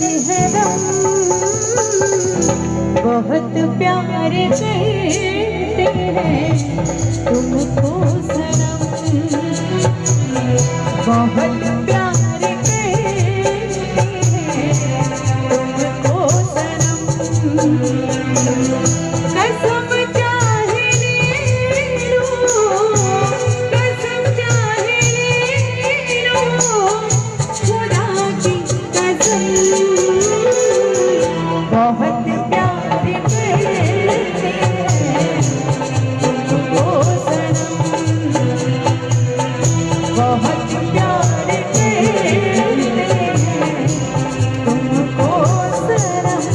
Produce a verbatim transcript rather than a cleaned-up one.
है दम, बहुत प्यार करते हैं तुमको सनम, बहुत प्यार करते हैं तुमको सनम। कसम चाहे ले लो, कसम चाहे ले लो, खुदा की कसम, बहुत प्यार करते हैं तुमको सनम, बहुत प्यार करते हैं तुमको सनम।